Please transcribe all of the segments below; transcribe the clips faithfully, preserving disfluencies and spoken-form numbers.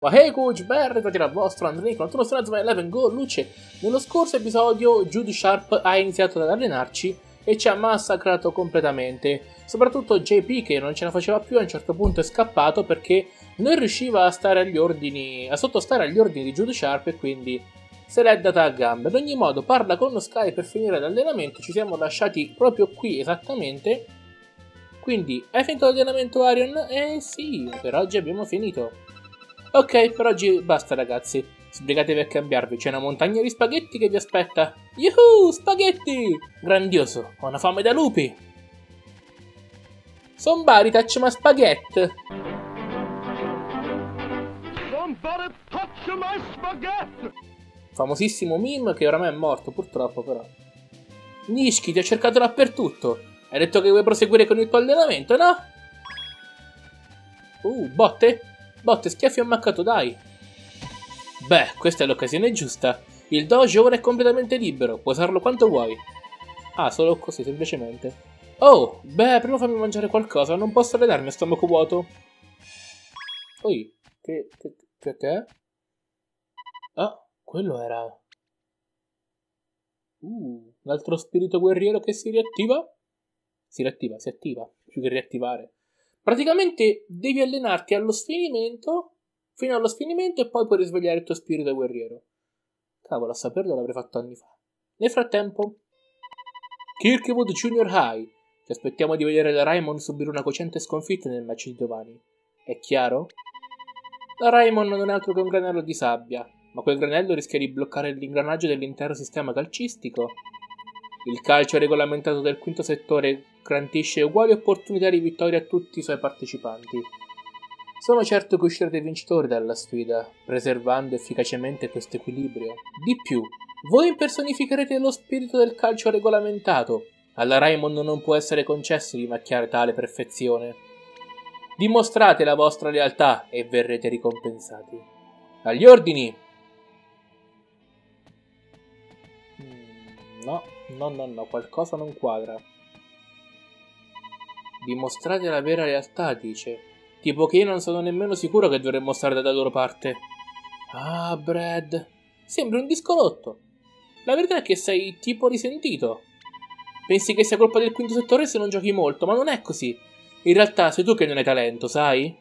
Wahey coach, ben ritrovati dal vostro Andrei con uno Snazma undici Go Luce. Nello scorso episodio Judy Sharp ha iniziato ad allenarci e ci ha massacrato completamente. Soprattutto J P, che non ce la faceva più, a un certo punto è scappato perché non riusciva a stare agli ordini, a sottostare agli ordini di Judy Sharp, e quindi se l'è data a gambe. Ad ogni modo parla con Sky per finire l'allenamento. Ci siamo lasciati proprio qui esattamente. Quindi hai finito l'allenamento, Arion? Eh sì, per oggi abbiamo finito. Ok, per oggi basta ragazzi, sbrigatevi a cambiarvi, c'è una montagna di spaghetti che vi aspetta. Yuhu, spaghetti! Grandioso, ho una fame da lupi! Somebody touch my spaghetti! Somebody touch my spaghetti! Famosissimo meme che oramai è morto purtroppo però. Nishiki, ti ho cercato dappertutto, hai detto che vuoi proseguire con il tuo allenamento, no? Uh, botte? Botte, schiaffi ho mancato, dai! Beh, questa è l'occasione giusta. Il dojo ora è completamente libero, puoi usarlo quanto vuoi. Ah, solo così, semplicemente. Oh, beh, prima fammi mangiare qualcosa, non posso allenarmi a stomaco vuoto. Oi, che... che... che... che? Ah, quello era... Uh, un altro spirito guerriero che si riattiva? Si riattiva, si attiva, più che riattivare. Praticamente devi allenarti allo sfinimento, fino allo sfinimento, e poi puoi risvegliare il tuo spirito guerriero. Cavolo, a saperlo l'avrei fatto anni fa. Nel frattempo, Kirkwood Junior High. Ci aspettiamo di vedere la Raimon subire una cocente sconfitta nel match di domani. È chiaro? La Raimon non è altro che un granello di sabbia, ma quel granello rischia di bloccare l'ingranaggio dell'intero sistema calcistico. Il calcio regolamentato del quinto settore garantisce uguali opportunità di vittoria a tutti i suoi partecipanti. Sono certo che uscirete vincitori dalla sfida, preservando efficacemente questo equilibrio. Di più, voi impersonificherete lo spirito del calcio regolamentato. Alla Raimon non può essere concesso di macchiare tale perfezione. Dimostrate la vostra lealtà e verrete ricompensati. Agli ordini! Mm, no. No, no, no, qualcosa non quadra. Dimostrate la vera realtà, dice. Tipo che io non sono nemmeno sicuro che dovremmo stare dalla loro parte. Ah, Brad. Sembri un discolotto. La verità è che sei tipo risentito. Pensi che sia colpa del quinto settore se non giochi molto, ma non è così. In realtà sei tu che non hai talento, sai?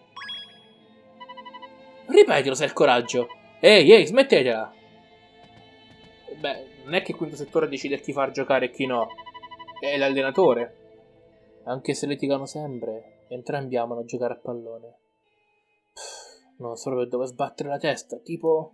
Ripetilo se hai il coraggio. Ehi, ehi, smettetela. Beh, non è che il quinto settore decide chi far giocare e chi no. È l'allenatore. Anche se litigano sempre, entrambi amano giocare a pallone. Pff, non so per dove sbattere la testa, tipo...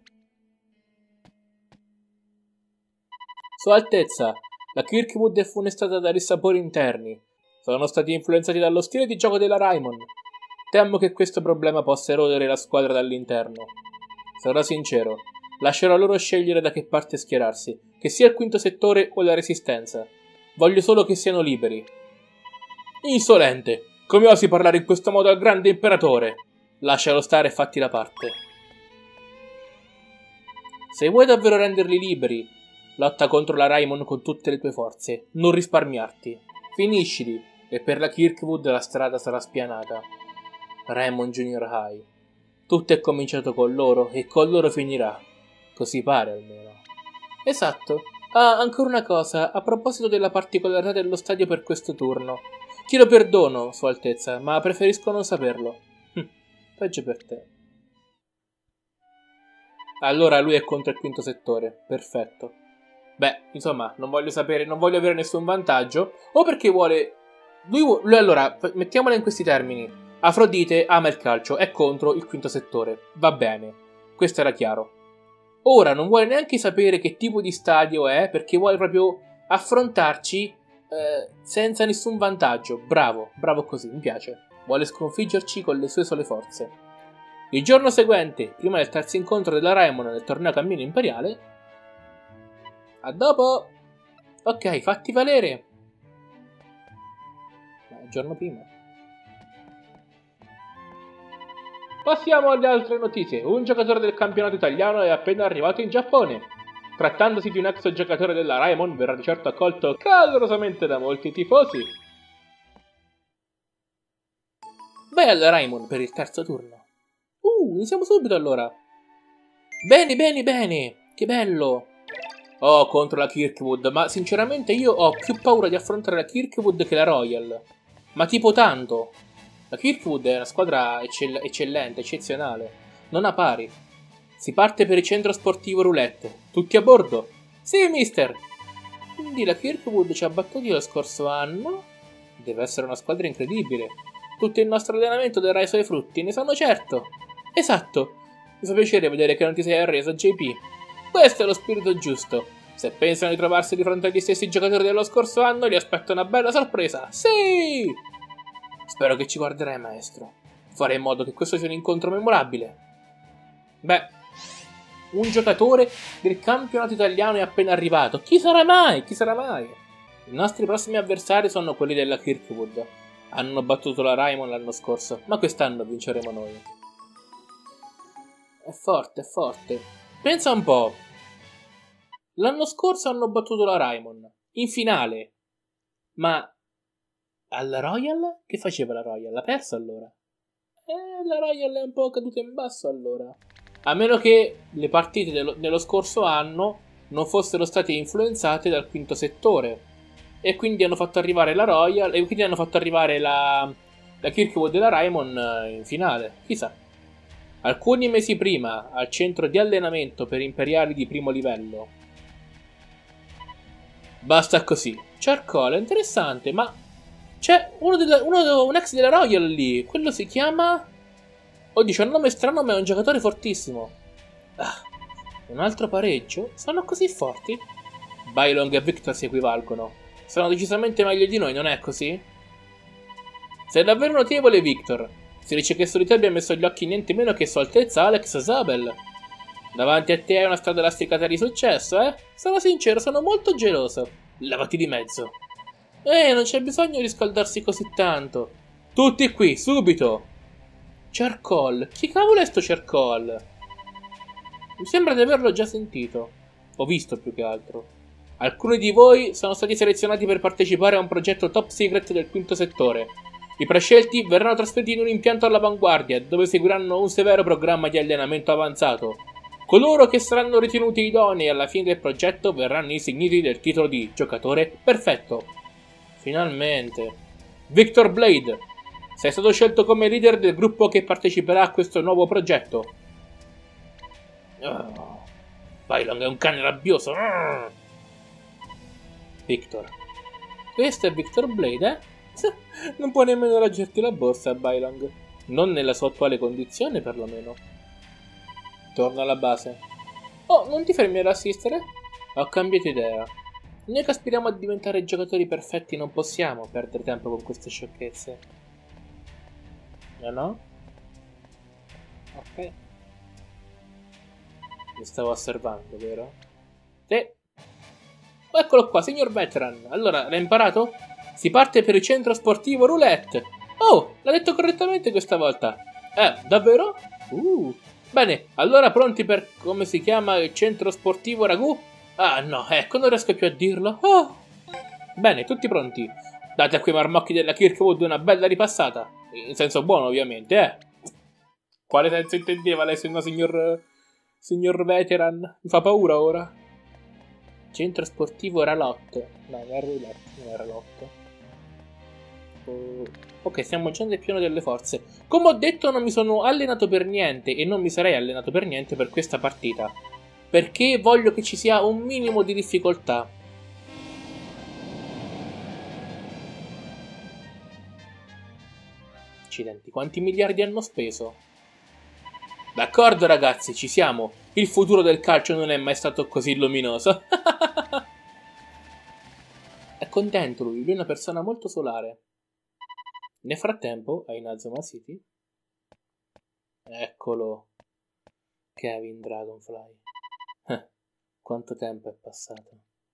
Sua Altezza, la Kirkwood è funestata da dissapori interni. Sono stati influenzati dallo stile di gioco della Raimon. Temo che questo problema possa erodere la squadra dall'interno. Sarò sincero. Lascerò loro scegliere da che parte schierarsi, che sia il quinto settore o la resistenza. Voglio solo che siano liberi. Insolente! Come osi parlare in questo modo al grande imperatore? Lascialo stare e fatti da parte. Se vuoi davvero renderli liberi, lotta contro la Raimon con tutte le tue forze, non risparmiarti. Finiscili, e per la Kirkwood la strada sarà spianata. Raimon Junior High. Tutto è cominciato con loro e con loro finirà. Così pare, almeno. Esatto. Ah, ancora una cosa, a proposito della particolarità dello stadio per questo turno. Chiedo perdono, Sua Altezza, ma preferisco non saperlo. Hm, peggio per te. Allora lui è contro il quinto settore. Perfetto. Beh, insomma, non voglio sapere, non voglio avere nessun vantaggio. O perché vuole... Lui, lui allora, mettiamola in questi termini. Afrodite ama il calcio, è contro il quinto settore. Va bene. Questo era chiaro. Ora non vuole neanche sapere che tipo di stadio è, perché vuole proprio affrontarci eh, senza nessun vantaggio. Bravo, bravo così, mi piace. Vuole sconfiggerci con le sue sole forze. Il giorno seguente, prima del terzo incontro della Raimon nel torneo Cammino Imperiale. A dopo! Ok, fatti valere! Ma il giorno prima. Passiamo alle altre notizie. Un giocatore del campionato italiano è appena arrivato in Giappone. Trattandosi di un ex giocatore della Raimon, verrà di certo accolto calorosamente da molti tifosi. Vai alla Raimon per il terzo turno. Uh, Uh, iniziamo subito allora. Bene, bene, bene. Che bello. Oh, contro la Kirkwood. Ma sinceramente io ho più paura di affrontare la Kirkwood che la Royal. Ma tipo tanto. La Kirkwood è una squadra eccell eccellente, eccezionale. Non ha pari. Si parte per il centro sportivo roulette. Tutti a bordo? Sì, mister. Quindi la Kirkwood ci ha battuti lo scorso anno? Deve essere una squadra incredibile. Tutto il nostro allenamento darà i suoi frutti, ne sono certo. Esatto. Mi fa piacere vedere che non ti sei arreso, J P. Questo è lo spirito giusto. Se pensano di trovarsi di fronte agli stessi giocatori dello scorso anno, li aspetta una bella sorpresa. Sì! Spero che ci guarderai, maestro. Farei in modo che questo sia un incontro memorabile. Beh, un giocatore del campionato italiano è appena arrivato. Chi sarà mai? Chi sarà mai? I nostri prossimi avversari sono quelli della Kirkwood. Hanno battuto la Raimon l'anno scorso, ma quest'anno vinceremo noi. È forte, è forte. Pensa un po'. L'anno scorso hanno battuto la Raimon in finale. Ma alla Royal? Che faceva la Royal? L'ha persa allora? Eh, la Royal è un po' caduta in basso allora. A meno che le partite dello, dello scorso anno non fossero state influenzate dal quinto settore. E quindi hanno fatto arrivare la Royal. E quindi hanno fatto arrivare la, la Kirkwood e la Raimon in finale. Chissà. Alcuni mesi prima, al centro di allenamento per imperiali di primo livello. Basta così. Charcoal è interessante, ma c'è uno, della, uno un ex della Royal lì. Quello si chiama... Oddio, c'ha un nome strano, ma è un giocatore fortissimo. Ah, un altro pareggio? Sono così forti? Bylong e Victor si equivalgono. Sono decisamente meglio di noi, non è così? Sei davvero notevole, Victor. Si dice che su di te abbia messo gli occhi niente meno che Sua Altezza Alex Zabel. Davanti a te hai una strada lastricata di successo, eh? Sono sincero, sono molto geloso. Lavati di mezzo. Eh, non c'è bisogno di scaldarsi così tanto. Tutti qui, subito! Charcoal. Chi cavolo è sto Charcoal? Mi sembra di averlo già sentito. Ho visto più che altro. Alcuni di voi sono stati selezionati per partecipare a un progetto top secret del quinto settore. I prescelti verranno trasferiti in un impianto all'avanguardia, dove seguiranno un severo programma di allenamento avanzato. Coloro che saranno ritenuti idonei alla fine del progetto verranno insigniti del titolo di giocatore perfetto. Finalmente. Victor Blade, sei stato scelto come leader del gruppo che parteciperà a questo nuovo progetto. Oh, Bylong è un cane rabbioso. Victor. Questo è Victor Blade, eh? Non può nemmeno raggerti la borsa, Bylong. Non nella sua attuale condizione, perlomeno. Torna alla base. Oh, non ti fermi ad assistere? Ho cambiato idea. Noi che aspiriamo a diventare giocatori perfetti non possiamo perdere tempo con queste sciocchezze. No, no? Ok. Mi stavo osservando, vero? Sì. Eccolo qua, signor Veteran. Allora, l'ha imparato? Si parte per il centro sportivo roulette. Oh, l'ha detto correttamente questa volta. Eh, davvero? Uh. Bene, allora pronti per come si chiama il centro sportivo ragù? Ah no, ecco, non riesco più a dirlo. Oh. Bene, tutti pronti. Date a quei marmocchi della Kirkwood una bella ripassata. In senso buono, ovviamente, eh. Quale senso intendeva lei, se no, signor... signor Veteran? Mi fa paura ora. Centro sportivo Ralot. No, non era roulette, non era Ralot. Ok, stiamo già nel piano delle forze. Come ho detto, non mi sono allenato per niente e non mi sarei allenato per niente per questa partita, perché voglio che ci sia un minimo di difficoltà. Accidenti, quanti miliardi hanno speso? D'accordo ragazzi, ci siamo. Il futuro del calcio non è mai stato così luminoso. È contento lui, lui è una persona molto solare. Nel frattempo, a Inazuma City, eccolo, Kevin Dragonfly. Eh, quanto tempo è passato.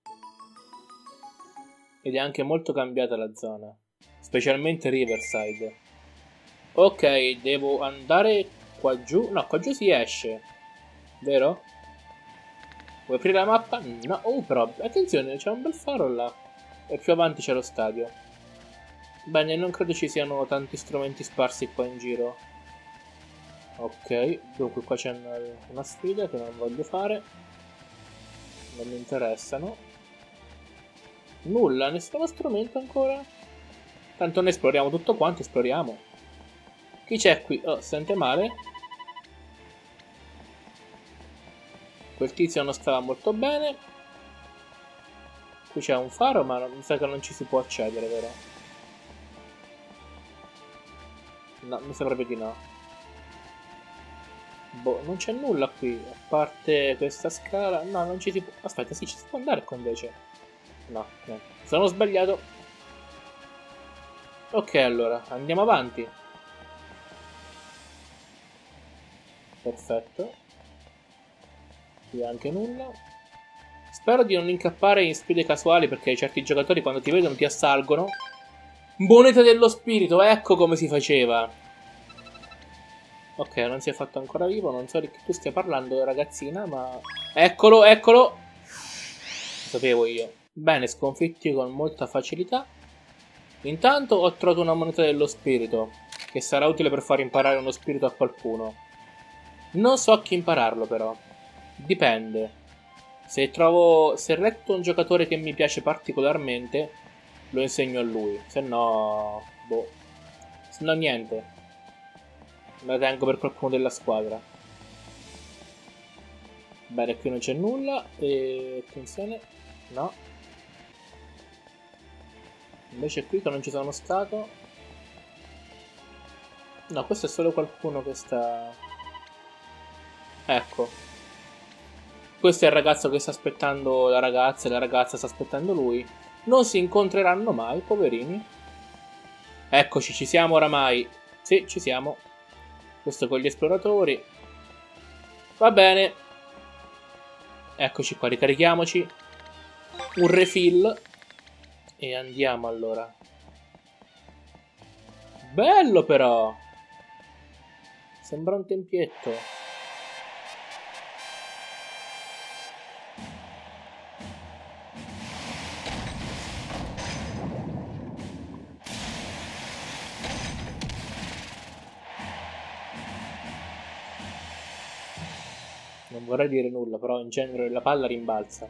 Ed è anche molto cambiata la zona, specialmente Riverside. Ok, devo andare qua giù. No, qua giù si esce, vero? Vuoi aprire la mappa? No, oh però, attenzione, c'è un bel faro là. E più avanti c'è lo stadio. Bene, non credo ci siano tanti strumenti sparsi qua in giro. Ok, dunque qua c'è una, una sfida che non voglio fare. Non mi interessano. Nulla, nessuno strumento ancora. Tanto ne esploriamo tutto quanto, esploriamo. Chi c'è qui? Oh, sente male. Quel tizio non stava molto bene. Qui c'è un faro, ma mi sa che non ci si può accedere, vero? No, mi sa proprio di no. Boh, non c'è nulla qui, a parte questa scala. No, non ci si può... Aspetta, sì, ci si può andare qua invece. No, no. Sono sbagliato. Ok, allora, andiamo avanti. Perfetto. Qui anche nulla. Spero di non incappare in sfide casuali, perché certi giocatori quando ti vedono ti assalgono. Moneta dello spirito, ecco come si faceva. Ok, non si è fatto ancora vivo, non so di che tu stia parlando, ragazzina, ma... Eccolo, eccolo! Lo sapevo io. Bene, sconfitti con molta facilità. Intanto ho trovato una moneta dello spirito, che sarà utile per far imparare uno spirito a qualcuno. Non so a chi impararlo, però. Dipende. Se trovo... Se recluto un giocatore che mi piace particolarmente, lo insegno a lui. Se no... Boh. Se no niente. Me la tengo per qualcuno della squadra. Bene, qui non c'è nulla. E... attenzione. No. Invece qui che non ci sono stato. No, questo è solo qualcuno che sta... Ecco. Questo è il ragazzo che sta aspettando la ragazza e la ragazza sta aspettando lui. Non si incontreranno mai, poverini. Eccoci, ci siamo oramai. Sì, ci siamo. Questo con gli esploratori. Va bene. Eccoci qua, ricarichiamoci. Un refill. E andiamo allora. Bello però. Sembra un tempietto. Non vorrei dire nulla, però in genere la palla rimbalza.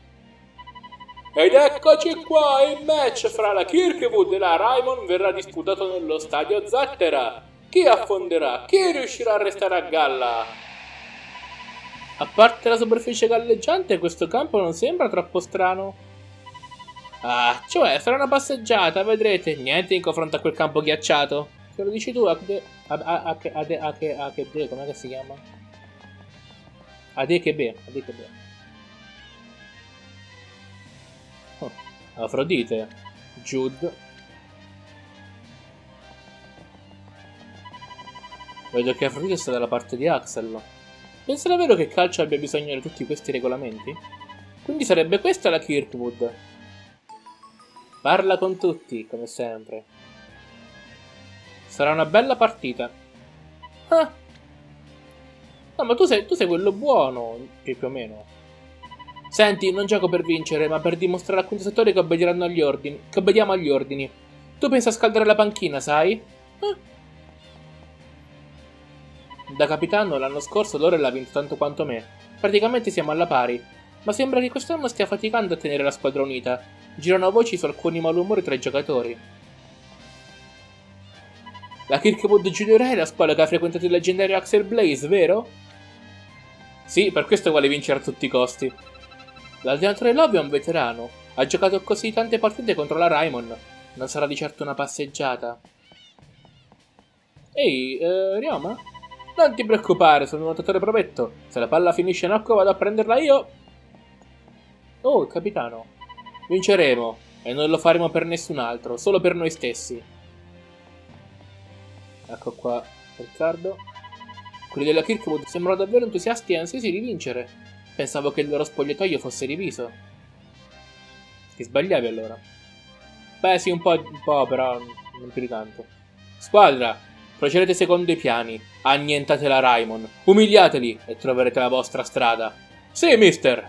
Ed eccoci qua, il match fra la Kirkwood e la Raimon verrà disputato nello stadio Zattera. Chi affonderà? Chi riuscirà a restare a galla? A parte la superficie galleggiante, questo campo non sembra troppo strano. Ah, cioè, sarà una passeggiata, vedrete. Niente in confronto a quel campo ghiacciato. Che lo dici tu, Akde... Ake... Ake... Ake... Ake... Com'è che si chiama? Adekebe, Adekebe. Oh, Afrodite. Jude. Vedo che Afrodite sta dalla parte di Axel. Pensa davvero che Calcio abbia bisogno di tutti questi regolamenti? Quindi sarebbe questa la Kirkwood. Parla con tutti, come sempre. Sarà una bella partita. Ah! No, ma tu sei, tu sei quello buono, più o meno. Senti, non gioco per vincere, ma per dimostrare a contestatori che obbediranno agli ordini. Che obbediamo agli ordini. Tu pensa a scaldare la panchina, sai? Eh? Da capitano, l'anno scorso Laurel ha vinto tanto quanto me. Praticamente siamo alla pari. Ma sembra che quest'anno stia faticando a tenere la squadra unita. Girano voci su alcuni malumori tra i giocatori. La Kirkwood Junior è la squadra che ha frequentato il leggendario Axel Blaze, vero? Sì, per questo vuole vincere a tutti i costi. L'allenatore Love è un veterano. Ha giocato così tante partite contro la Raimon. Non sarà di certo una passeggiata. Ehi, eh, Ryoma? Non ti preoccupare, sono un nuotatore provetto. Se la palla finisce in acqua vado a prenderla io. Oh, capitano. Vinceremo. E non lo faremo per nessun altro, solo per noi stessi. Ecco qua, Riccardo. Quelli della Kirkwood sembrano davvero entusiasti e ansiosi di vincere. Pensavo che il loro spogliatoio fosse diviso. Ti sbagliavi allora? Beh sì, un po', un po', però non più di tanto. Squadra, procedete secondo i piani. Annientate la Raimon. Umiliateli e troverete la vostra strada. Sì, mister!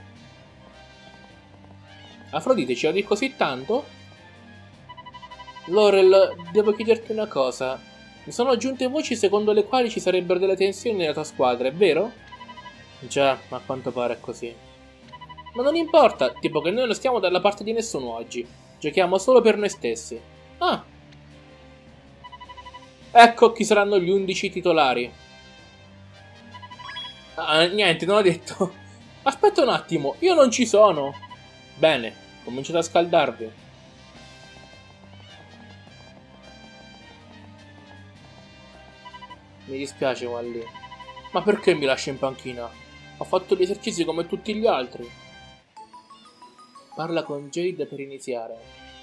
Afrodite, ci odi così tanto? Laurel, devo chiederti una cosa. Mi sono aggiunte voci secondo le quali ci sarebbero delle tensioni nella tua squadra, è vero? Già, ma a quanto pare è così. Ma non importa, tipo che noi non stiamo dalla parte di nessuno oggi. Giochiamo solo per noi stessi. Ah! Ecco chi saranno gli undici titolari. Ah, niente, non ho detto. Aspetta un attimo, io non ci sono. Bene, cominciate a scaldarvi. Mi dispiace, Wally. Ma perché mi lasci in panchina? Ho fatto gli esercizi come tutti gli altri. Parla con Jade per iniziare.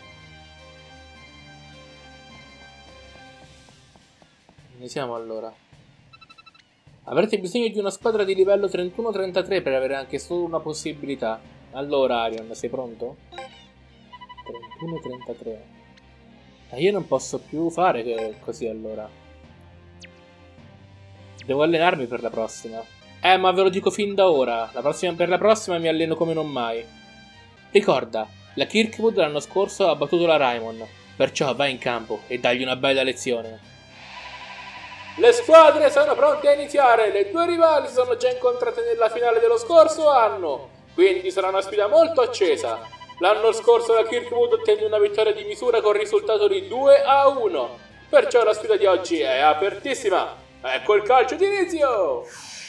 Iniziamo allora. Avrete bisogno di una squadra di livello trentuno trentatré per avere anche solo una possibilità. Allora, Arion, sei pronto? trentuno trentatré. E io non posso più fare che così allora. Devo allenarmi per la prossima. Eh, ma ve lo dico fin da ora. La prossima, per la prossima mi alleno come non mai. Ricorda, la Kirkwood l'anno scorso ha battuto la Raimon. Perciò vai in campo e dagli una bella lezione. Le squadre sono pronte a iniziare, le due rivali si sono già incontrate nella finale dello scorso anno, quindi sarà una sfida molto accesa. L'anno scorso la Kirkwood ottenne una vittoria di misura con risultato di due a uno, perciò la sfida di oggi è apertissima. Ecco il calcio d'inizio!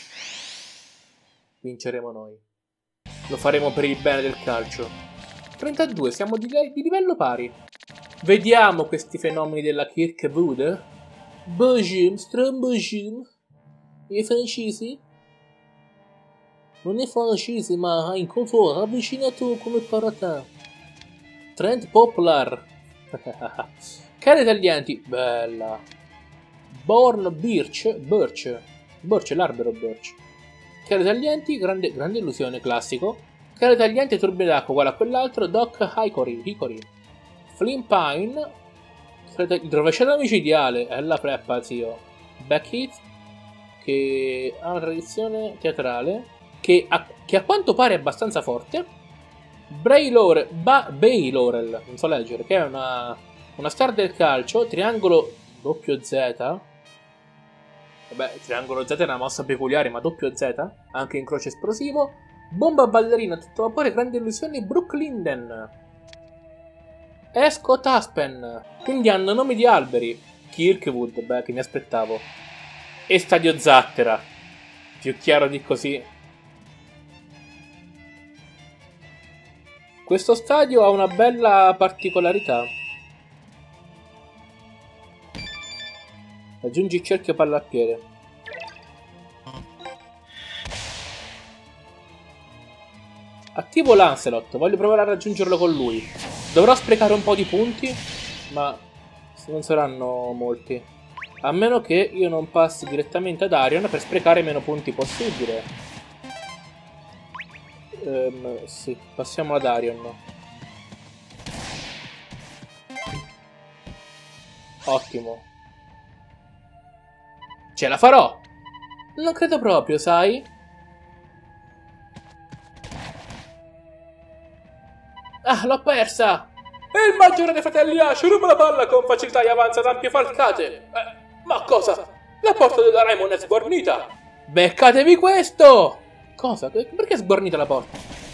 Vinceremo noi. Lo faremo per il bene del calcio. trentadue, siamo di, di livello pari. Vediamo questi fenomeni della Kirkwood. Bonjour, bonjour. I francesi? Non è francese, ma in controllo, avvicinato come parata. Trend Poplar. Cari taglianti, bella. Born Birch, Birch, Birch, l'albero Birch. Cari taglianti, grande, grande illusione, classico. Cari taglianti, turbine d'acqua, uguale a quell'altro, Doc Hickory, Hickory. Flynn Pine. Il rovesciato micidiale è la preppa, zio. Beckett, che ha una tradizione teatrale, che a, che a quanto pare è abbastanza forte. Bray Laurel, ba, Bay Laurel, non so leggere, che è una, una star del calcio. Triangolo doppio Z. Vabbè, triangolo Z è una mossa peculiare, ma doppio Z, anche in croce esplosivo. Bomba ballerina, tutto vapore, grande illusione, Brooke Linden. Escot Aspen. Quindi hanno nomi di alberi. Kirkwood, beh, che mi aspettavo. E Stadio Zattera. Più chiaro di così. Questo stadio ha una bella particolarità. Aggiungi il cerchio palla al piede. Attivo Lancelot, voglio provare a raggiungerlo con lui. Dovrò sprecare un po' di punti, ma non saranno molti. A meno che io non passi direttamente ad Arion per sprecare meno punti possibile. Ehm, sì, passiamo ad Arion. Ottimo. Ce la farò! Non credo proprio, sai? Ah, l'ho persa! E il maggiore dei fratelli Ash ruba la palla con facilità e avanza ad ampie falcate. Eh, ma cosa? La porta della Raimon è sguarnita! Beccatevi questo! Cosa? Perché è sguarnita la porta?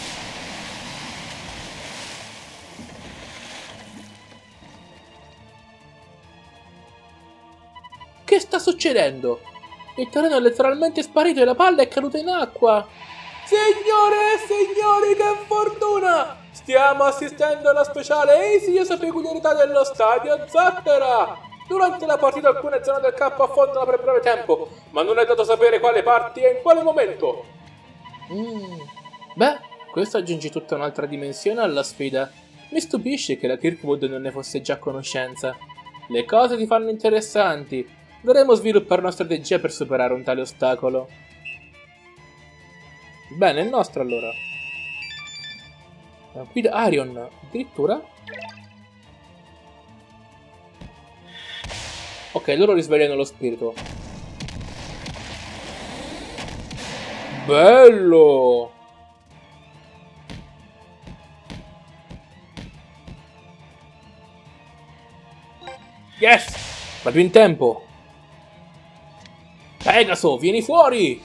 Che sta succedendo? Il terreno è letteralmente sparito e la palla è caduta in acqua! Signore e signori, che fortuna! Stiamo assistendo alla speciale e insidiosa peculiarità dello stadio Zattera! Durante la partita alcune zone del campo affondano per breve tempo, ma non è dato sapere quale parti e in quale momento. Mm. Beh, questo aggiunge tutta un'altra dimensione alla sfida. Mi stupisce che la Kirkwood non ne fosse già a conoscenza. Le cose si fanno interessanti. Dovremo sviluppare una strategia per superare un tale ostacolo. Bene, il nostro allora. Qui da Arion, addirittura. Ok, loro risvegliano lo spirito. Bello! Yes! Ma più in tempo. Pegaso, vieni fuori!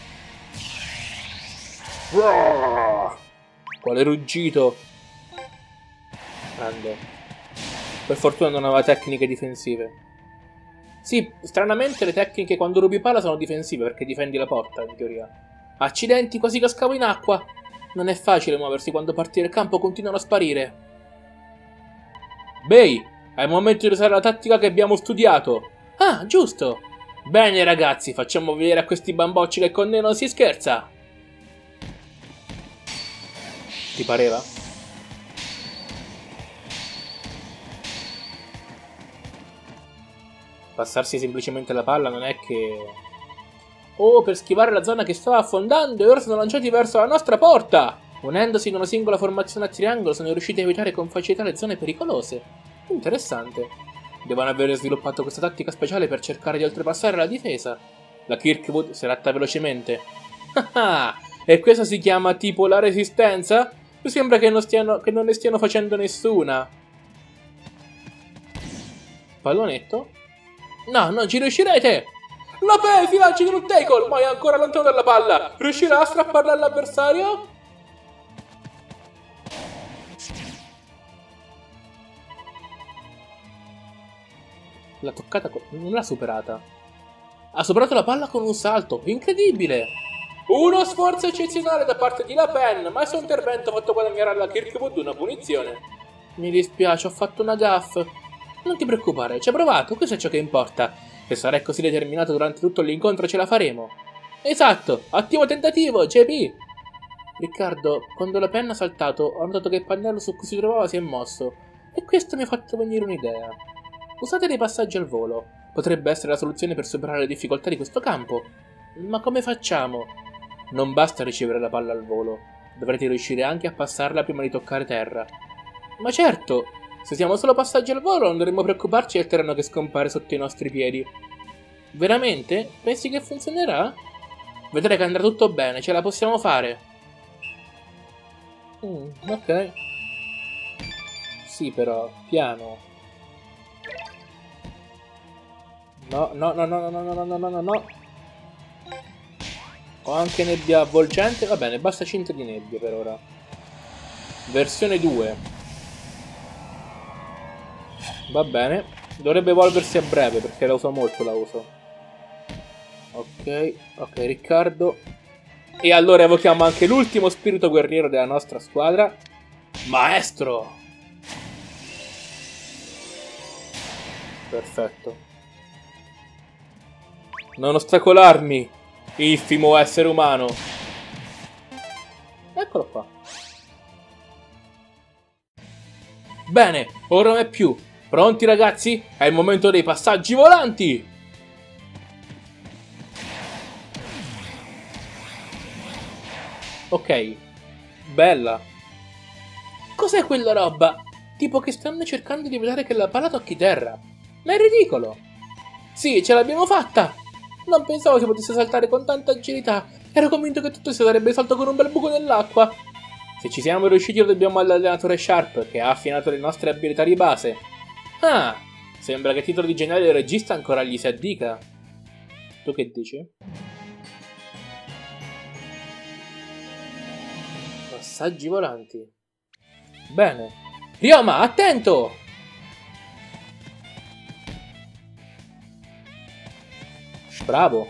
Quale ruggito! Grande. Per fortuna non aveva tecniche difensive. Sì, stranamente le tecniche quando rubi palla sono difensive perché difendi la porta, in teoria. Accidenti, quasi cascavo in acqua! Non è facile muoversi quando parti del campo continuano a sparire. Bay, è il momento di usare la tattica che abbiamo studiato. Ah, giusto! Bene ragazzi, facciamo vedere a questi bambocci che con noi non si scherza. Ti pareva? Passarsi semplicemente la palla non è che... Oh, per schivare la zona che stava affondando e ora sono lanciati verso la nostra porta! Unendosi in una singola formazione a triangolo sono riusciti a evitare con facilità le zone pericolose. Interessante. Devono aver sviluppato questa tattica speciale per cercare di oltrepassare la difesa. La Kirkwood si adatta velocemente. Ah, e questa si chiama tipo la resistenza? Mi sembra che non, stiano, che non ne stiano facendo nessuna. Pallonetto? No, non ci riuscirete! La P si lancia in un tackle, ma è ancora lontano dalla palla. Riuscirà a strapparla all'avversario? L'ha toccata, non l'ha superata. Ha superato la palla con un salto, incredibile! Uno sforzo eccezionale da parte di La Pen, ma il suo intervento ha fatto guadagnare alla Kirkwood una punizione. Mi dispiace, ho fatto una gaffe. Non ti preoccupare, ci hai provato, questo è ciò che importa. Se sarai così determinato durante tutto l'incontro ce la faremo. Esatto, ottimo tentativo, J P! Riccardo, quando La Pen ha saltato, ho notato che il pannello su cui si trovava si è mosso. E questo mi ha fatto venire un'idea. Usate dei passaggi al volo. Potrebbe essere la soluzione per superare le difficoltà di questo campo. Ma come facciamo? Non basta ricevere la palla al volo. Dovrete riuscire anche a passarla prima di toccare terra. Ma certo! Se siamo solo passaggi al volo non dovremmo preoccuparci del terreno che scompare sotto i nostri piedi. Veramente? Pensi che funzionerà? Vedrai che andrà tutto bene, ce la possiamo fare. Mm, ok. Sì però, piano. No, no, no, no, no, no, no, no, no, no, no. Ho anche nebbia avvolgente. Va bene, basta cinta di nebbia per ora. Versione due. Va bene. Dovrebbe evolversi a breve perché la uso molto, la uso. Ok, ok, Riccardo. E allora evochiamo anche l'ultimo spirito guerriero della nostra squadra. Maestro! Perfetto. Non ostacolarmi, infimo essere umano. Eccolo qua. Bene, ora non è più. Pronti ragazzi? È il momento dei passaggi volanti! Ok. Bella. Cos'è quella roba? Tipo che stanno cercando di evitare che la palla tocchi terra. Ma è ridicolo! Sì, ce l'abbiamo fatta! Non pensavo si potesse saltare con tanta agilità. Ero convinto che tutto si sarebbe risolto con un bel buco nell'acqua. Se ci siamo riusciti lo dobbiamo all'allenatore Sharp, che ha affinato le nostre abilità di base. Ah, sembra che il titolo di generale del regista ancora gli si addica. Tu che dici? Passaggi volanti. Bene. Ryoma, attento! Bravo.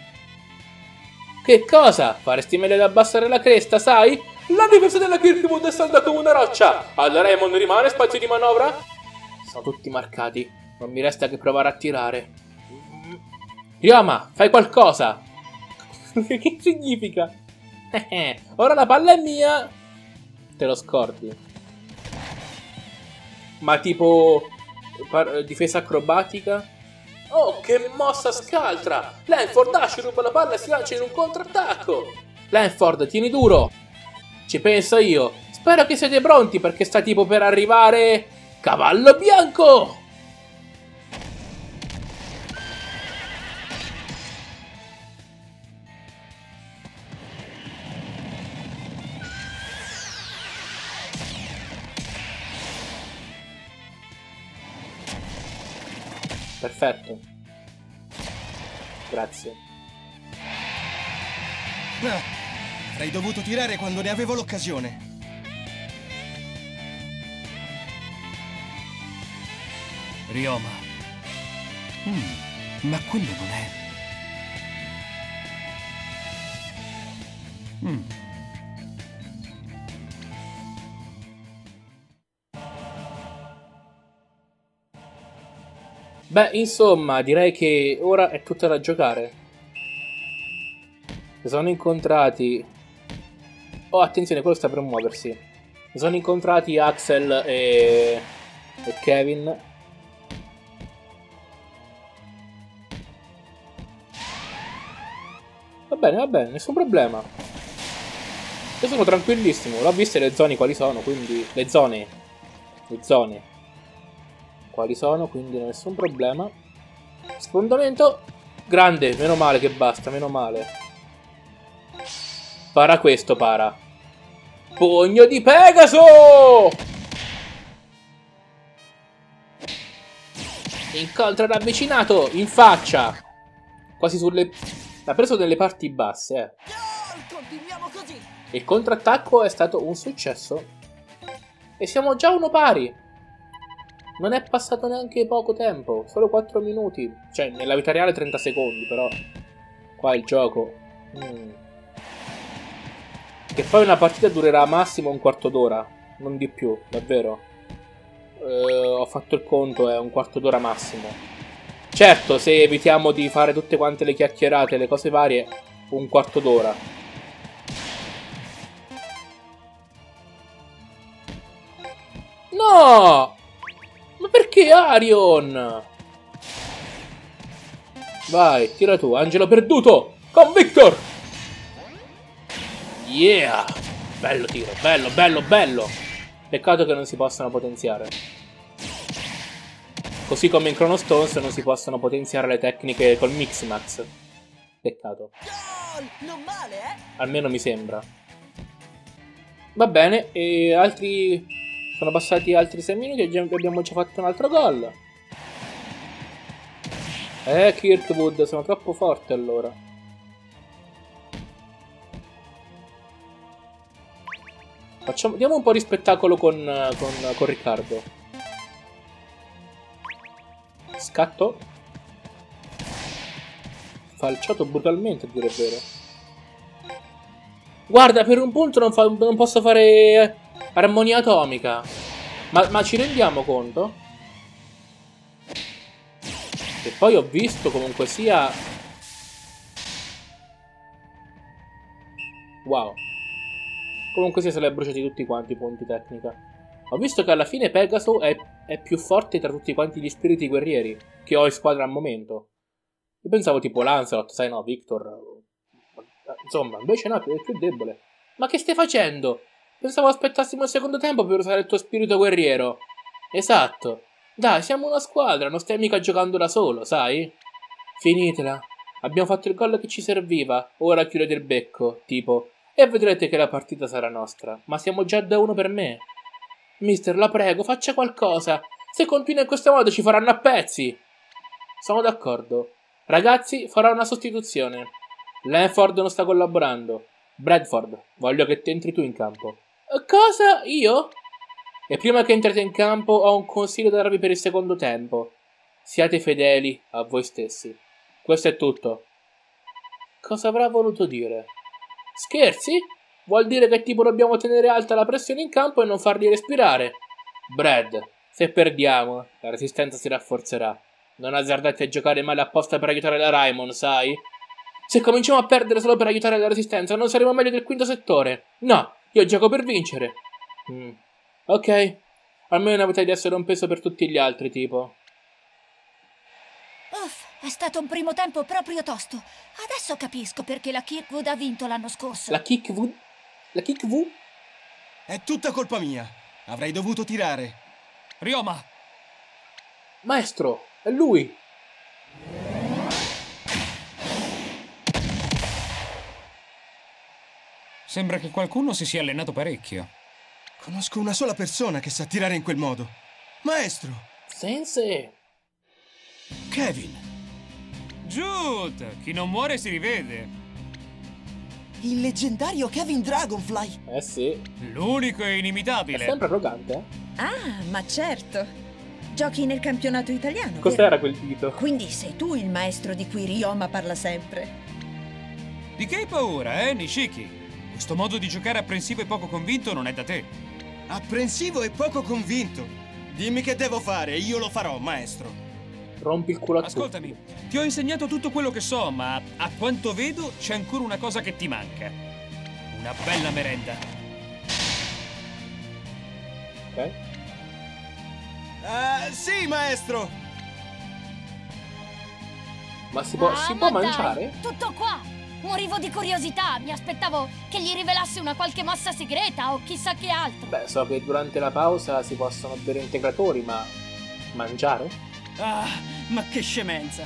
Che cosa? Faresti meglio ad abbassare la cresta, sai? La difesa della Kirkwood è salda come una roccia. Al Raymond rimane spazio di manovra? Sono tutti marcati. Non mi resta che provare a tirare. Ryoma, fai qualcosa. Che significa? Ora la palla è mia. Te lo scordi. Ma tipo difesa acrobatica? Oh, che mossa scaltra! Lanford Dash ruba la palla e si lancia in un contrattacco! Lanford, tieni duro! Ci penso io! Spero che siete pronti perché sta tipo per arrivare... Cavallo bianco! Perfetto. Grazie. Ah, avrei dovuto tirare quando ne avevo l'occasione. Ryoma. Mm, ma quello non è... Mm. Beh, insomma, direi che ora è tutta da giocare. Si sono incontrati... Oh, attenzione, quello sta per muoversi. Si sono incontrati Axel e... e Kevin. Va bene, va bene, nessun problema. Io sono tranquillissimo. L'ho viste le zone quali sono, quindi... Le zone. Le zone. Quali sono, quindi nessun problema. Sfondamento. Grande, meno male che basta, meno male. Para questo, para. Pugno di Pegaso! Incontra ravvicinato, in faccia. Quasi sulle... L'ha preso nelle parti basse, eh. Continuiamo così. Il contrattacco è stato un successo. E siamo già uno pari. Non è passato neanche poco tempo. Solo quattro minuti. Cioè, nella vita reale trenta secondi, però. Qua il gioco. Mm. Che poi una partita durerà massimo un quarto d'ora. Non di più, davvero. Eh, ho fatto il conto, è un quarto d'ora massimo. Certo, se evitiamo di fare tutte quante le chiacchierate e le cose varie, un quarto d'ora. No! Ma perché Arion? Vai, tira tu, angelo perduto! Con Victor! Yeah! Bello tiro, bello, bello, bello! Peccato che non si possano potenziare. Così come in Chrono Stones non si possono potenziare le tecniche col Mixmax. Peccato. Non male, eh? Almeno mi sembra. Va bene, e altri... Sono passati altri sei minuti e abbiamo già fatto un altro gol. Eh, Kirkwood, sono troppo forte allora. Facciamo... Diamo un po' di spettacolo con, con, con Riccardo. Scatto. Falciato brutalmente, a dire il vero. Guarda, per un punto non, fa, non posso fare armonia atomica. Ma, ma ci rendiamo conto? E poi ho visto comunque sia... Wow. Comunque sia se li ha bruciati tutti quanti i punti tecnica. Ho visto che alla fine Pegaso è, è più forte tra tutti quanti gli spiriti guerrieri che ho in squadra al momento. Io pensavo tipo Lancelot, sai no, Victor. Insomma, invece no, è più debole. Ma che stai facendo? Pensavo aspettassimo il secondo tempo per usare il tuo spirito guerriero. Esatto. Dai, siamo una squadra, non stai mica giocando da solo, sai? Finitela. Abbiamo fatto il gol che ci serviva. Ora chiudete il becco, tipo. E vedrete che la partita sarà nostra. Ma siamo già da uno per me. Mister, la prego, faccia qualcosa. Se continua in questo modo ci faranno a pezzi. Sono d'accordo. Ragazzi, farò una sostituzione. Lanford non sta collaborando. Bradford, voglio che ti entri tu in campo. Cosa? Io? E prima che entrate in campo ho un consiglio da darvi per il secondo tempo. Siate fedeli a voi stessi. Questo è tutto. Cosa avrà voluto dire? Scherzi? Vuol dire che tipo dobbiamo tenere alta la pressione in campo e non farli respirare. Brad, se perdiamo, la resistenza si rafforzerà. Non azzardate a giocare male apposta per aiutare la Raimon, sai? Se cominciamo a perdere solo per aiutare la resistenza, non saremo meglio del quinto settore. No, io gioco per vincere. Mm. Ok, almeno avete di essere un peso per tutti gli altri, tipo. Uff, è stato un primo tempo proprio tosto. Adesso capisco perché la Kirkwood ha vinto l'anno scorso. La Kirkwood? La Kirkwood? È tutta colpa mia. Avrei dovuto tirare. Ryoma! Maestro, è lui! Sembra che qualcuno si sia allenato parecchio. Conosco una sola persona che sa tirare in quel modo. Maestro! Sensei! Kevin! Jude! Chi non muore si rivede. Il leggendario Kevin Dragonfly! Eh sì. L'unico e È inimitabile. sempre arrogante, eh? Ah, ma certo. Giochi nel campionato italiano, Cos'era vero? quel dito? Quindi sei tu il maestro di cui Ryoma parla sempre. Di che hai paura, eh, Nishiki? Questo modo di giocare apprensivo e poco convinto non è da te. Apprensivo e poco convinto. Dimmi che devo fare e io lo farò, maestro. Rompi il culo a tutti. Ascoltami, ti ho insegnato tutto quello che so, ma a quanto vedo c'è ancora una cosa che ti manca. Una bella merenda. Ok. Ah, sì, maestro! Ma si può, Ah, si ma può dai, mangiare? tutto qua! Morivo di curiosità, mi aspettavo che gli rivelasse una qualche mossa segreta o chissà che altro. Beh, so che durante la pausa si possono bere integratori, ma mangiare? Ah, ma che scemenza!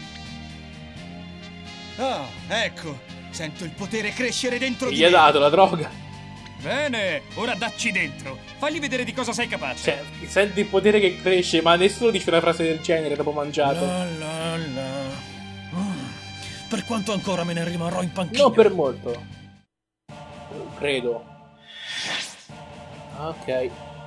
Ah, ecco! Sento il potere crescere dentro di Gli ha me! dato la droga. Bene, ora dacci dentro. Fagli vedere di cosa sei capace. Cioè, senti il potere che cresce, ma nessuno dice una frase del genere dopo mangiato. La la la. Mm. Per quanto ancora me ne rimarrò in panchina? Non per molto. Credo. Ok.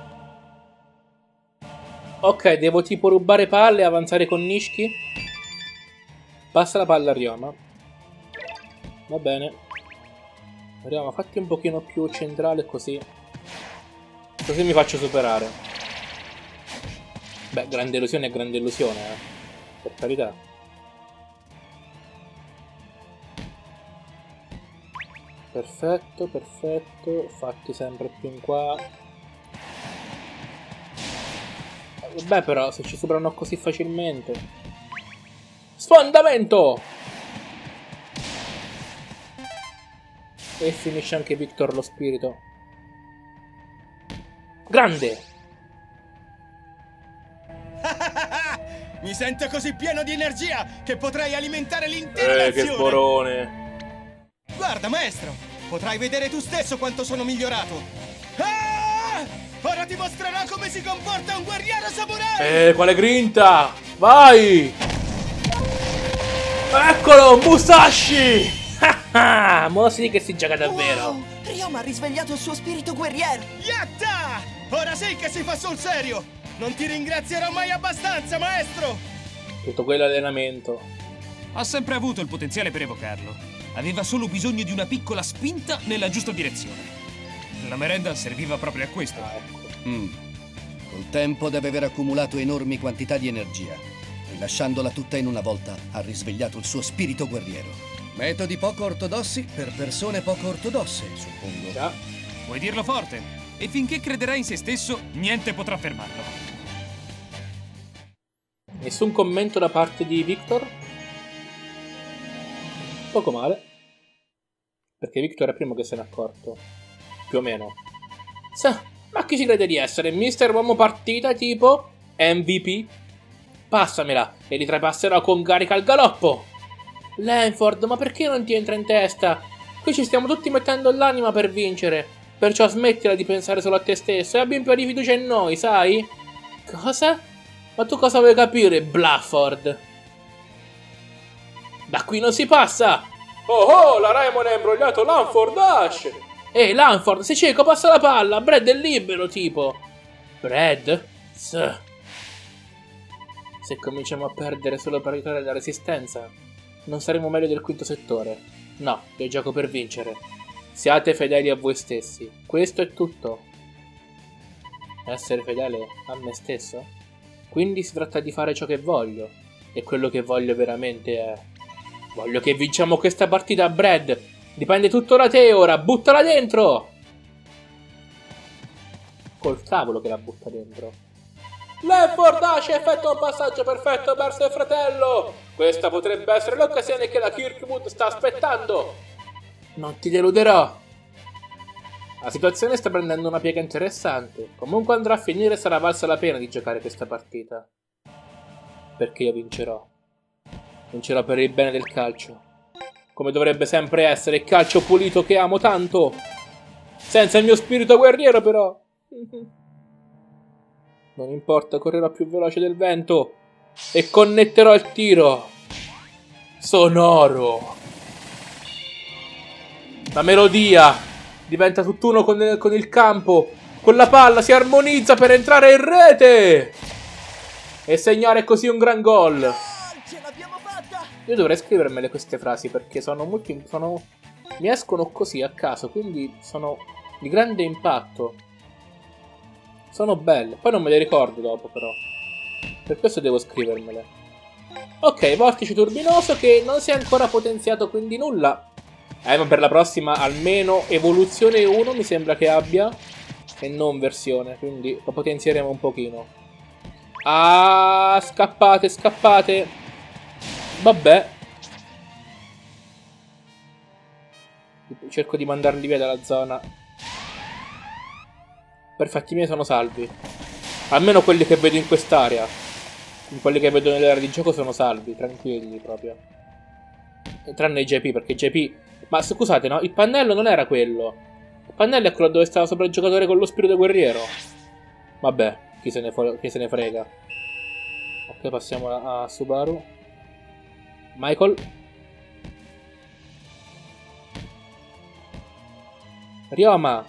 Ok, devo tipo rubare palle e avanzare con Nishiki. Passa la palla a Ryoma. Va bene. Ryoma, fatti un pochino più centrale così. Così mi faccio superare. Beh, grande illusione è grande illusione, eh. Per carità. Perfetto, perfetto. Fatti sempre più in qua. Beh, però, se ci superano così facilmente. Sfondamento! E finisce anche Victor lo spirito. Grande! Mi sento così pieno di energia che potrei alimentare l'intera Eh, che nazione! sporone! Guarda, maestro! Potrai vedere tu stesso quanto sono migliorato! Ah! Ora ti mostrerò come si comporta un guerriero samurai! Eh, quale grinta! Vai! Eccolo, Musashi! Ah, mo sì che si gioca davvero! Wow! Ryoma ha risvegliato il suo spirito guerriero! Yatta! Ora sì che si fa sul serio! Non ti ringrazierò mai abbastanza, maestro! Tutto quell'allenamento. Ha sempre avuto il potenziale per evocarlo. Aveva solo bisogno di una piccola spinta nella giusta direzione. La merenda serviva proprio a questo. Ah, ecco. Mm. Col tempo deve aver accumulato enormi quantità di energia. E lasciandola tutta in una volta, ha risvegliato il suo spirito guerriero. Metodi poco ortodossi per persone poco ortodosse, suppongo. Già. Vuoi dirlo forte? E finché crederà in se stesso, niente potrà fermarlo. Nessun commento da parte di Victor? Poco male. Perché Victor è il primo che se n'è accorto. Più o meno. Sa, ma chi ci crede di essere? mister Uomo Partita tipo? M V P? Passamela e li trapasserò con carica al galoppo! Lanford, ma perché non ti entra in testa? Qui ci stiamo tutti mettendo l'anima per vincere. Perciò smettila di pensare solo a te stesso e abbi un po' di fiducia in noi, sai? Cosa? Ma tu cosa vuoi capire, Blafford? Da qui non si passa! Oh oh, la Raimon ha imbrogliato Lanford Dash! Ehi, Lanford, sei cieco, passa la palla! Brad è libero, tipo! Brad? S. Se cominciamo a perdere solo per aiutare la resistenza, non saremo meglio del quinto settore. No, io gioco per vincere. Siate fedeli a voi stessi. Questo è tutto. Essere fedele a me stesso? Quindi si tratta di fare ciò che voglio. E quello che voglio veramente è... Voglio che vinciamo questa partita, Brad. Dipende tutto da te ora. Buttala dentro! Col cavolo che la butta dentro. Lanford Dash effettua un passaggio perfetto verso il fratello. Questa potrebbe essere l'occasione che la Kirkwood sta aspettando. Non ti deluderò. La situazione sta prendendo una piega interessante. Comunque andrà a finire, sarà valsa la pena di giocare questa partita. Perché io vincerò. Vincerò per il bene del calcio. Come dovrebbe sempre essere il calcio pulito che amo tanto. Senza il mio spirito guerriero però. Non importa, correrò più veloce del vento. E connetterò il tiro. Sonoro. La melodia diventa tutt'uno con, con il campo. Con la palla si armonizza per entrare in rete e segnare così un gran gol. Io dovrei scrivermele queste frasi perché sono molto... Sono, mi escono così a caso, quindi sono di grande impatto. Sono belle. Poi non me le ricordo dopo però. Per questo devo scrivermele. Ok, vortice turbinoso che non si è ancora potenziato, quindi nulla. Eh, ma per la prossima almeno evoluzione uno mi sembra che abbia. E non versione, quindi lo potenzieremo un pochino. Ah, scappate, scappate. Vabbè. Cerco di mandarli via dalla zona. Perfetti, i miei sono salvi. Almeno quelli che vedo in quest'area. Quelli che vedo nell'area di gioco sono salvi, tranquilli proprio. E tranne i J P, perché J P... Ma scusate, no? Il pannello non era quello. Il pannello è quello dove stava sopra il giocatore con lo spirito guerriero. Vabbè, chi se ne, chi se ne frega. Ok, passiamo a, a Subaru. Michael. Ryoma.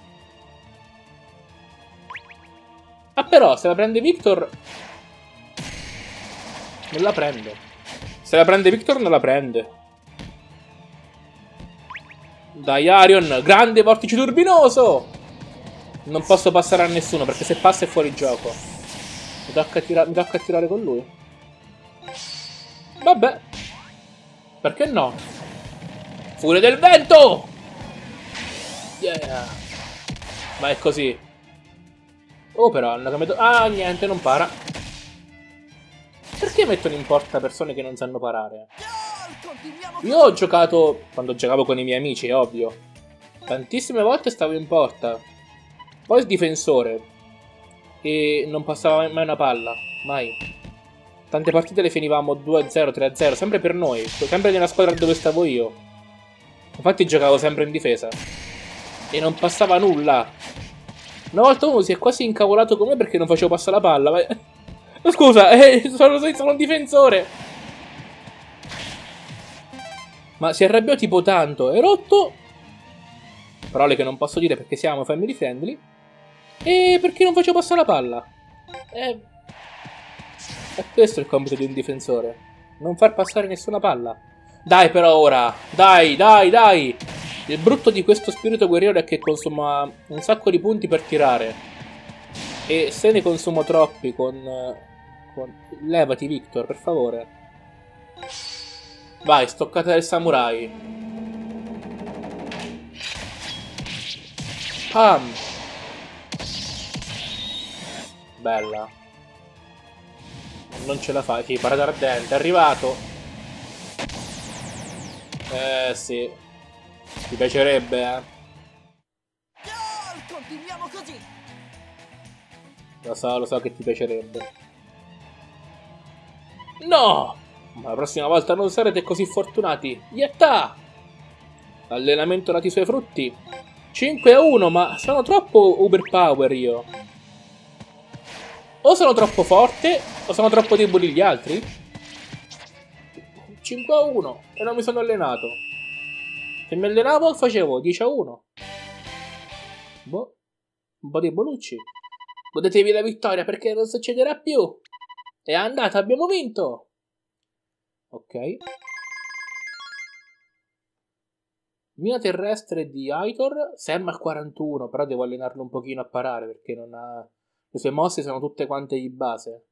Ah, però, se la prende Victor... Non la prende. Se la prende Victor non la prende. Dai Arion, grande vortice turbinoso. Non posso passare a nessuno perché se passa è fuori gioco. Mi tocca, tira mi tocca tirare con lui. Vabbè. Perché no? Furia del vento. Yeah. Ma è così. Oh però hanno cambiato... Ah niente, non para. Perché mettono in porta persone che non sanno parare? Io ho giocato, quando giocavo con i miei amici, è ovvio. Tantissime volte stavo in porta. Poi il difensore. E non passava mai una palla. Mai. Tante partite le finivamo due a zero, tre a zero. Sempre per noi. Sempre nella squadra dove stavo io. Infatti giocavo sempre in difesa. E non passava nulla. Una volta uno si è quasi incavolato con me perché non facevo passare la palla. Ma... Scusa, eh, sono, sono un difensore. Ma si arrabbiò tipo tanto. È rotto. Parole che non posso dire perché siamo family friendly. E perché non facevo passare la palla. E... E questo è il compito di un difensore. Non far passare nessuna palla. Dai però ora. Dai, dai, dai. Il brutto di questo spirito guerriero è che consuma un sacco di punti per tirare. E se ne consumo troppi con... con... Levati Victor, per favore. Vai, stoccata del samurai. Pam. Bella. Non ce la fai. Sì, parata ardente. È arrivato. Eh, sì. Ti piacerebbe, eh? Continuiamo così. Lo so, lo so che ti piacerebbe. No! Ma la prossima volta non sarete così fortunati. Yatta! L'allenamento dati i suoi frutti. cinque a uno, ma sono troppo overpower io. O sono troppo forte, o sono troppo deboli gli altri. cinque a uno, e non mi sono allenato. Se mi allenavo facevo dieci a uno. Boh, un po' di bolucci. Godetevi la vittoria perché non succederà più. È andata, abbiamo vinto. Ok. Mina terrestre di Aitor. Sam al quarantuno, però devo allenarlo un pochino a parare perché non ha... Le sue mosse sono tutte quante di base.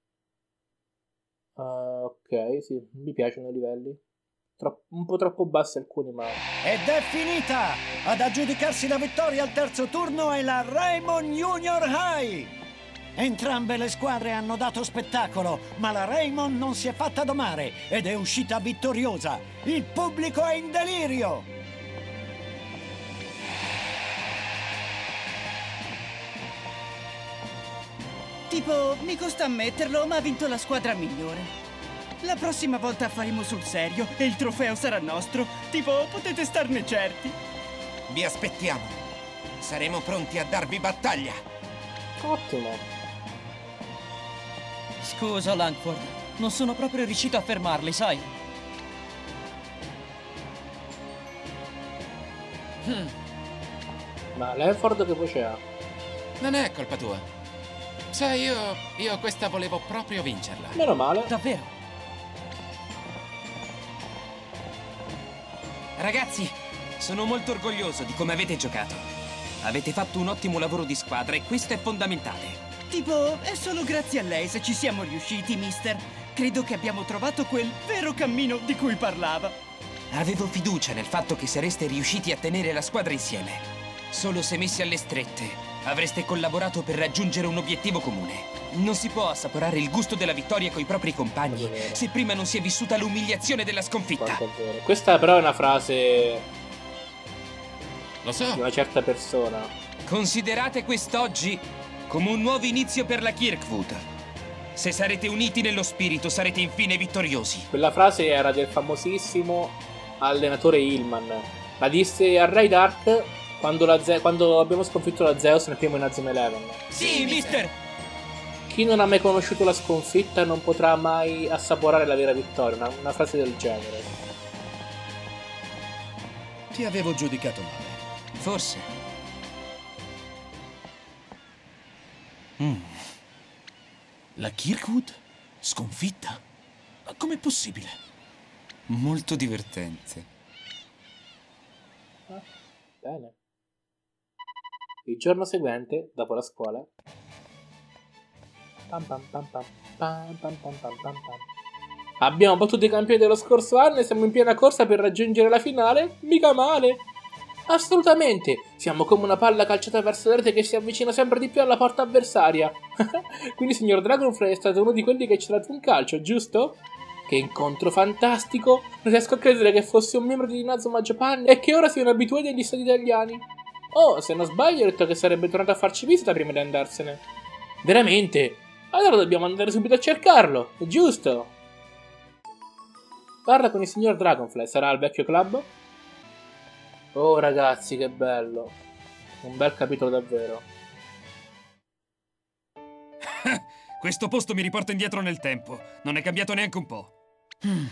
Uh, ok, sì, mi piacciono i livelli. Tro un po' troppo bassi alcuni, ma... Ed è finita! Ad aggiudicarsi la vittoria al terzo turno è la Raymond Junior High! Entrambe le squadre hanno dato spettacolo, ma la Raymond non si è fatta domare ed è uscita vittoriosa. Il pubblico è in delirio! Tipo, mi costa ammetterlo, ma ha vinto la squadra migliore. La prossima volta faremo sul serio e il trofeo sarà nostro. Tipo, potete starne certi. Vi aspettiamo. Saremo pronti a darvi battaglia. Ottimo. Scusa, Langford. Non sono proprio riuscito a fermarli, sai? Hmm. Ma Lanford che voce ha? Non è colpa tua. Sai, io... io questa volevo proprio vincerla. Meno male. Davvero? Ragazzi, sono molto orgoglioso di come avete giocato. Avete fatto un ottimo lavoro di squadra e questo è fondamentale. Tipo, è solo grazie a lei se ci siamo riusciti, mister. Credo che abbiamo trovato quel vero cammino di cui parlava. Avevo fiducia nel fatto che sareste riusciti a tenere la squadra insieme. Solo se messi alle strette, avreste collaborato per raggiungere un obiettivo comune. Non si può assaporare il gusto della vittoria coi propri compagni se prima non si è vissuta l'umiliazione della sconfitta. Questa però è una frase... Lo so. Di una certa persona. Considerate quest'oggi come un nuovo inizio per la Kirkwood. Se sarete uniti nello spirito, sarete infine vittoriosi. Quella frase era del famosissimo allenatore Hillman. La disse a Ray Dark quando, la Ze quando abbiamo sconfitto la Zeus nel primo Inazuma Eleven. Sì, mister! Chi non ha mai conosciuto la sconfitta non potrà mai assaporare la vera vittoria. Una, una frase del genere. Ti avevo giudicato male. Forse. Mm. La Kirkwood? Sconfitta? Ma com'è possibile? Molto divertente. Ah, bene. Il giorno seguente, dopo la scuola... Pam pam pam pam pam pam pam pam pam. Abbiamo battuto i campioni dello scorso anno e siamo in piena corsa per raggiungere la finale? Mica male! Assolutamente! Siamo come una palla calciata verso la rete che si avvicina sempre di più alla porta avversaria. Quindi signor Dragonfly è stato uno di quelli che ci ha dato un calcio, giusto? Che incontro fantastico! Non riesco a credere che fosse un membro di Inazuma Japan e che ora sia un abitué degli stati italiani. Oh, se non sbaglio ho detto che sarebbe tornato a farci visita prima di andarsene. Veramente? Allora dobbiamo andare subito a cercarlo, giusto? Parla con il signor Dragonfly, sarà al vecchio club? Oh ragazzi, che bello. Un bel capitolo davvero. Questo posto mi riporta indietro nel tempo. Non è cambiato neanche un po'. Mm.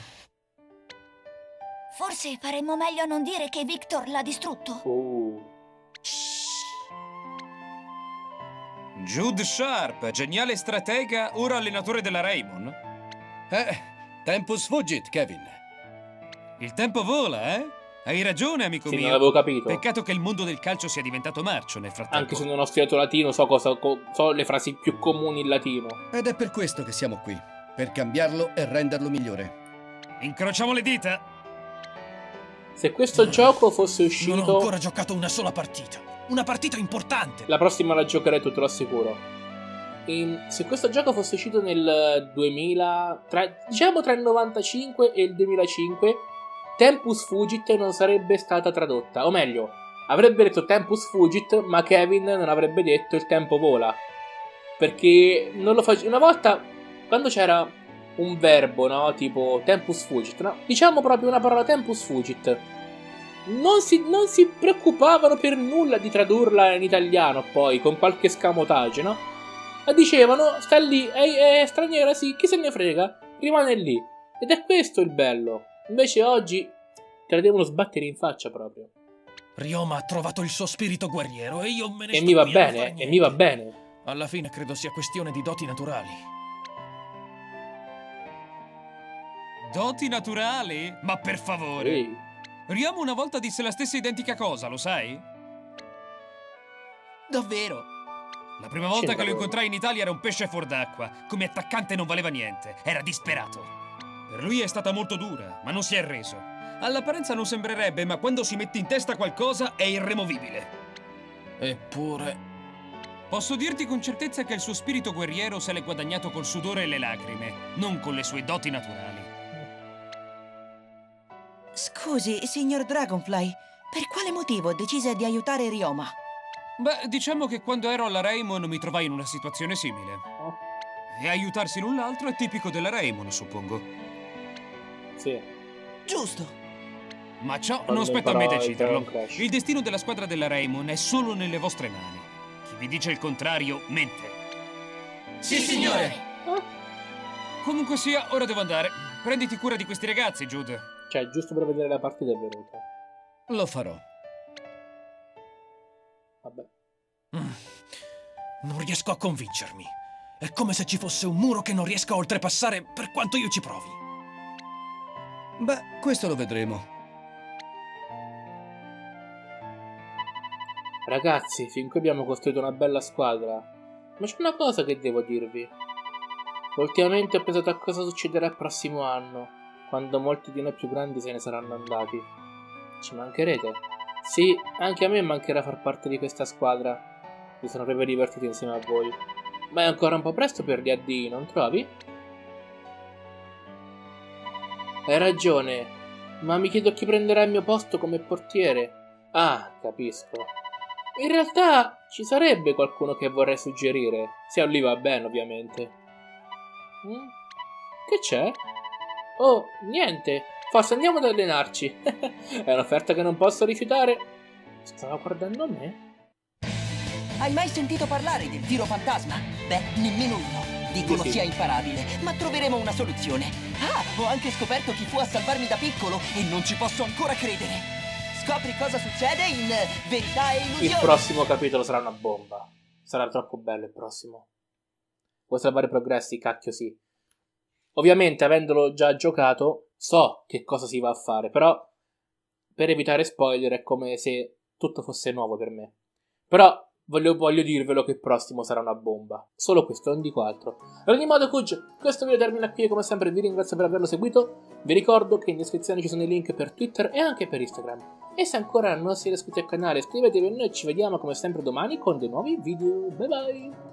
Forse faremmo meglio a non dire che Victor l'ha distrutto. Oh. Jude Sharp, geniale stratega, ora allenatore della Raymond. Eh, tempus fugit, Kevin. Il tempo vola, eh? Hai ragione, amico sì, mio. non avevo capito. Peccato che il mondo del calcio sia diventato marcio nel frattempo. Anche se non ho studiato latino, so cosa so le frasi più comuni in latino. Ed è per questo che siamo qui, per cambiarlo e renderlo migliore. Incrociamo le dita. Se questo gioco fosse uscito... Non ho ancora giocato una sola partita. Una partita importante. La prossima la giocherai, te lo assicuro. E se questo gioco fosse uscito nel duemila... Tra, diciamo tra il novantacinque e il duemilacinque... Tempus Fugit non sarebbe stata tradotta, o meglio, avrebbe detto Tempus Fugit, ma Kevin non avrebbe detto il tempo vola. Perché non lo faceva. Una volta, quando c'era un verbo, no? Tipo Tempus Fugit, no? Diciamo proprio una parola Tempus Fugit. Non si, non si preoccupavano per nulla di tradurla in italiano, poi, con qualche scamotage, no? Ma dicevano, sta lì, è, è straniera, sì, chi se ne frega, rimane lì. Ed è questo il bello. Invece oggi te la devono sbattere in faccia proprio. Ryoma ha trovato il suo spirito guerriero e io me ne e sto mi va qui a non bene, far e niente. mi va bene. Alla fine credo sia questione di doti naturali. Doti naturali? Ma per favore. Ehi. Ryoma una volta disse la stessa identica cosa, lo sai? Davvero? La prima volta C'è che lo davvero. incontrai in Italia era un pesce fuor d'acqua. Come attaccante non valeva niente. Era disperato. Per lui è stata molto dura, ma non si è arreso. All'apparenza non sembrerebbe, ma quando si mette in testa qualcosa è irremovibile. Eppure... Posso dirti con certezza che il suo spirito guerriero se l'è guadagnato col sudore e le lacrime, non con le sue doti naturali. Scusi, signor Dragonfly, per quale motivo decise di aiutare Ryoma? Beh, diciamo che quando ero alla Raymond mi trovai in una situazione simile. E aiutarsi l'un l'altro è tipico della Raymond, suppongo. Sì. Giusto. Ma ciò Quando non spetta a me imparò il deciderlo. Dragon Crash. Il destino della squadra della Raymond è solo nelle vostre mani. Chi vi dice il contrario, mente. Sì, signore! Comunque sia, ora devo andare. Prenditi cura di questi ragazzi, Jude. Cioè, giusto per vedere la partita è venuta. Lo farò. Vabbè. Mm. Non riesco a convincermi. È come se ci fosse un muro che non riesco a oltrepassare per quanto io ci provi. Beh, questo lo vedremo. Ragazzi, fin qui abbiamo costruito una bella squadra. Ma c'è una cosa che devo dirvi. Ultimamente ho pensato a cosa succederà il prossimo anno, quando molti di noi più grandi se ne saranno andati. Ci mancherete? Sì, anche a me mancherà far parte di questa squadra. Mi sono proprio divertito insieme a voi. Ma è ancora un po' presto per gli addii, non trovi? Hai ragione, ma mi chiedo chi prenderà il mio posto come portiere. Ah, capisco. In realtà ci sarebbe qualcuno che vorrei suggerire, se a lui va bene ovviamente. Mm? Che c'è? Oh, niente, forse andiamo ad allenarci. È un'offerta che non posso rifiutare. Stava guardando me? Hai mai sentito parlare del tiro fantasma? Beh, nemmeno io. Dicono Sì, sì. sia imparabile, ma troveremo una soluzione. Ah, ho anche scoperto chi fu a salvarmi da piccolo e non ci posso ancora credere. Scopri cosa succede in Verità e Illusione. Il prossimo capitolo sarà una bomba. Sarà troppo bello il prossimo. Vuoi salvare i progressi? Cacchio sì. Ovviamente, avendolo già giocato, so che cosa si va a fare, però per evitare spoiler è come se tutto fosse nuovo per me. Però voglio, voglio dirvelo che il prossimo sarà una bomba. Solo questo, non dico altro. Ad ogni modo, Kuj, questo video termina qui e come sempre vi ringrazio per averlo seguito. Vi ricordo che in descrizione ci sono i link per Twitter e anche per Instagram. E se ancora non siete iscritti al canale iscrivetevi e noi ci vediamo come sempre domani con dei nuovi video. Bye bye!